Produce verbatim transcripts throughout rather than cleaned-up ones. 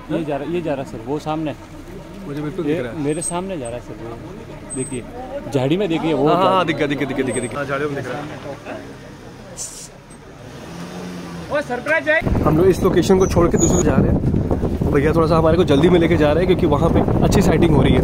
ये जा रहा ये जा रहा सर, वो सामने मुझे बिल्कुल दिख रहा है। मेरे सामने जा रहा है सर, वो देखिए झाड़ी में देखिए वो। हाँ हाँ दिख गया दिख गया दिख गया दिख गया झाड़ियों में दिख रहा है। वो सरप्राइज है। हम लोग इस लोकेशन को छोड़ के दूसरे जा रहे हैं। भैया थोड़ा सा हमारे को जल्दी में लेके जा रहे हैं क्योंकि वहाँ पे अच्छी साइटिंग हो रही है।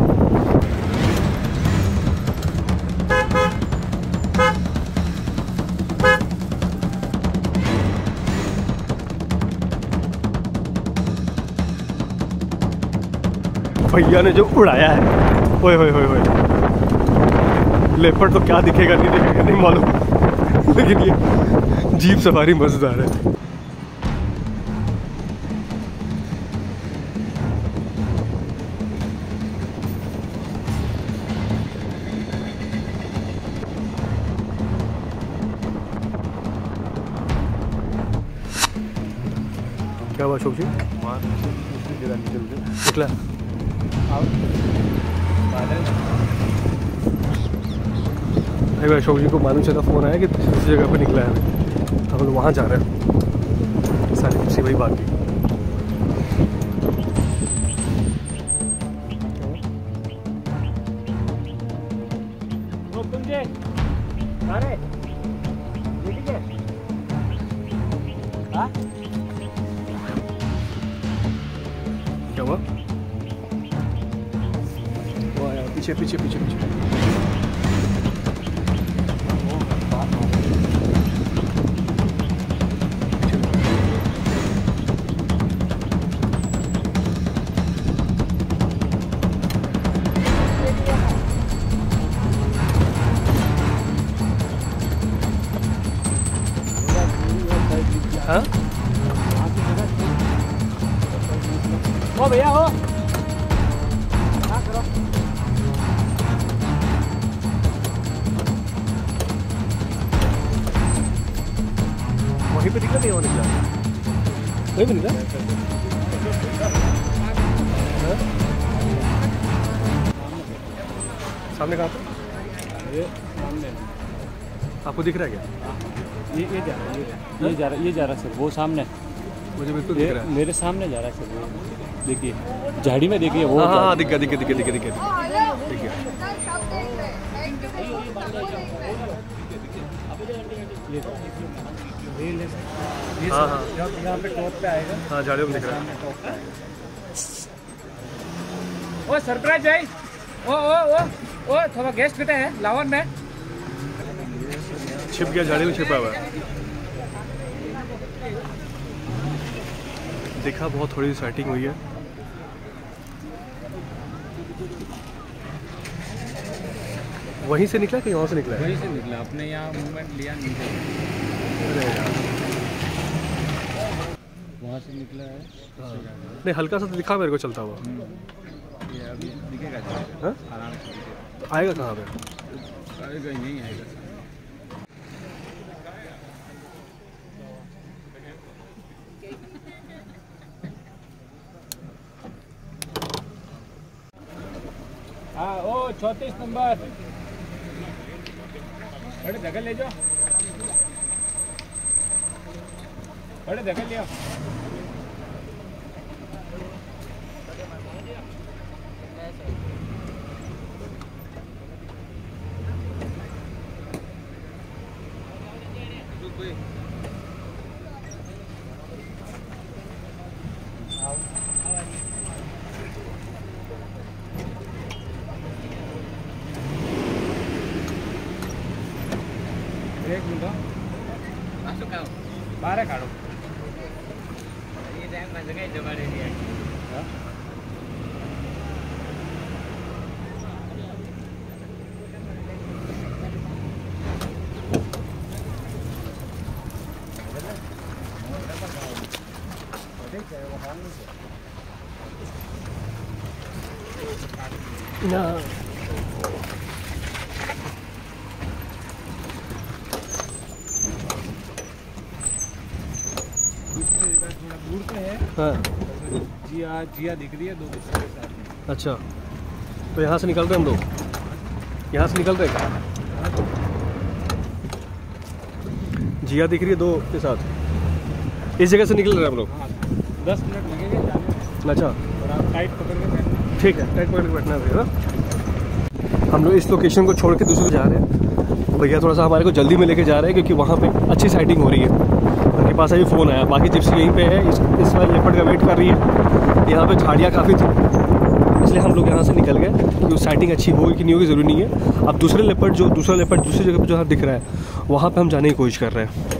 भैया ने जो उड़ाया है, ओए होए होए होए, लेपर्ड तो क्या दिखेगा नहीं दिखेगा नहीं मालूम, लेकिन ये जीप सवारी मजेदार है। क्या हुआ अशोक जी? निकला भाई अशोक जी को मालूम चला, फ़ोन आया कि दूसरी जगह पे निकला है। हम लोग वहाँ जा रहे हैं, सारी उसी वही बात की। क्या हुआ? पीछे पीछे पीछे पीछे हाँ? ओ भैया हो वहीं पे निकला नहीं, वो निकला वहीं पे निकला। सामने कहाँ पे? ये सामने आपको दिख रहा है क्या? ये ये जा रहा है, ये जा रहा है ये जा रहा है सर, वो सामने मुझे बिल्कुल दिख रहा है। मेरे सामने जा रहा है सर, वो देखिए झाड़ी में देखिए वो। हाँ हाँ दिख गया दिख गया दिख गया दिख गया दिख गया दिख गया। हाँ हाँ यहाँ पे टॉप पे आएगा। हाँ झाड़ियों में दिख रहा है। ओ सरप्राइज है। ओ ओ ओ ओ थोड़ा गेस्ट कितने हैं लावन में? छिप गया, झाड़ी में छिपा हुआ है। देखा बहुत थोड़ी सेटिंग हुई है। वहीं से निकला कि वहाँ से निकला है? वहीं से निकला, अपने यहाँ मूवमेंट लिया नहीं। अरे यार वहाँ से निकला है। नहीं हल्का सा तो दिखा मेरे को चलता हुआ। ये अभी दिखेगा हाँ? आराम से। आएगा कहाँ पे? आएगा नहीं आएगा। हाँ ओ चौंतीस नंबर बड़े जगह ले जाओ, बड़े जगह ले आओ। एक मिनट बारह काढ़ो ना थोड़ा दूर पे है। हाँ जिया जिया दिख रही है दो बच्चों के साथ में। अच्छा तो यहाँ से निकल रहे हम लोग, यहाँ से निकल रहे हैं। जिया दिख रही है दो के साथ, इस जगह से निकल रहे हैं हम लोग। हाँ दस मिनट लगेंगे जाने में। अच्छा और आप टाइट पकड़ के बैठना। ठीक है, टाइट पकड़ के बैठना है भैया। हम लोग इस लोकेशन को छोड़ के दूसरे जा रहे हैं। भैया थोड़ा सा हमारे को जल्दी में लेके जा रहे हैं क्योंकि वहाँ पे अच्छी साइटिंग हो रही है। उनके पास अभी फ़ोन आया, बाकी जिप्सी यहीं पे है, इस इस बार लेपर्ड का वेट कर रही है। यहाँ पे झाड़ियाँ काफ़ी थी, इसलिए हम लोग यहाँ से निकल गए कि उस साइटिंग अच्छी होगी कि नहीं होगी ज़रूरी नहीं है। अब दूसरे लेपर्ड जो दूसरा लेपर्ड दूसरी जगह पर जो दिख रहा है वहाँ पर हम जाने की कोशिश कर रहे हैं।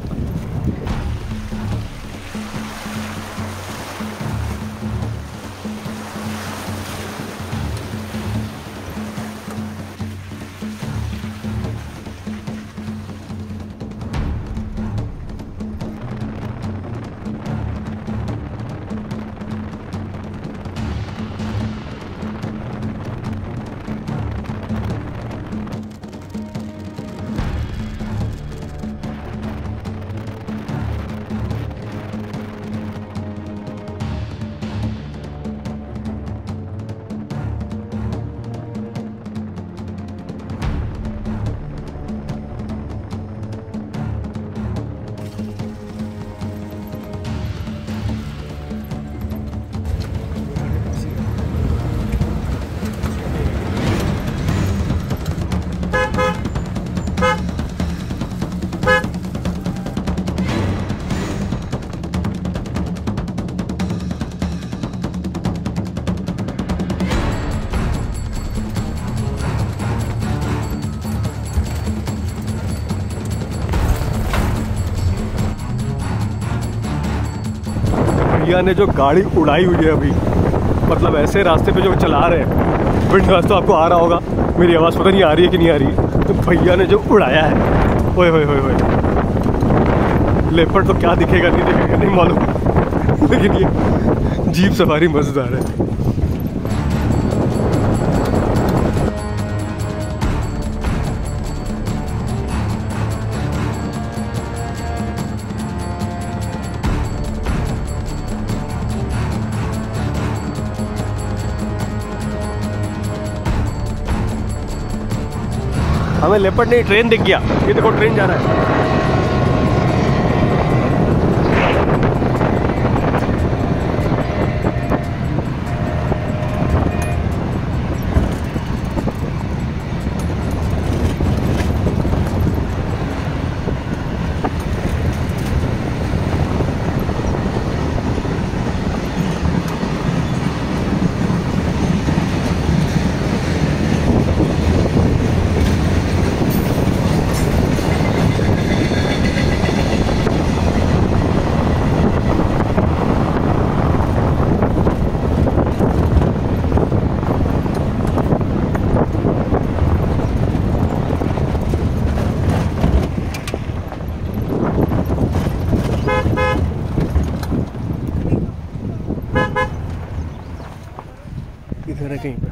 भैया ने जो गाड़ी उड़ाई हुई है अभी, मतलब ऐसे रास्ते पे जो चला रहे हैं, विंडोज तो आपको आ रहा होगा, मेरी आवाज़ पता नहीं आ रही है कि नहीं आ रही है। तो भैया ने जो उड़ाया है, ओए होए होए होए, लेपर्ड तो क्या दिखेगा नहीं दिखेगा नहीं मालूम, लेकिन ये जीप सवारी मजेदार है। हमें लेपर्ड नहीं, ट्रेन दिख गया। ये देखो ट्रेन जा रहा है। इधर है कहीं पे,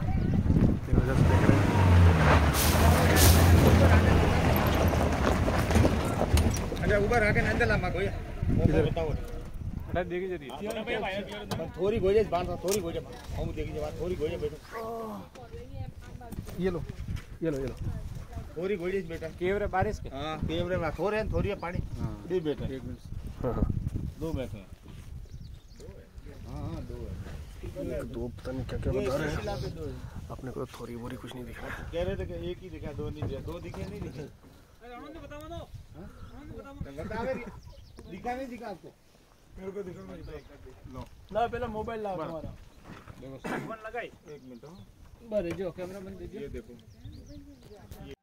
अच्छा ऊपर आके नंद लामा कोई इधर बताओ अरे देखी जरी थोड़ी गोजे बांध थोड़ी गोजे हम देखी बात थोड़ी गोजे बैठो ये लो ये लो ये लो थोड़ी गोजे बेटा केवरे बारिश के हां केवरे में थोड़े हैं थोड़ी है पानी दे बेटा एक मिनट हां हां दो बैठे हैं हां हां दो है दो पता नहीं क्या क्या बता रहे हैं। अपने को थोड़ी बोरी कुछ नहीं दिख रहा है। कह रहे थे कि एक ही दिखा, दो नहीं दिखा, दो दिखे नहीं दिखे। अरे आनंद बताओ ना, आनंद बताओ बता रे दिखा नहीं दिखा आपको? मेरे को दिखा नहीं। लो ला पहले मोबाइल लाओ तुम्हारा, देखो फोन लगाई एक मिनट। बरे जो कैमरा बंद कीजिए, ये देखो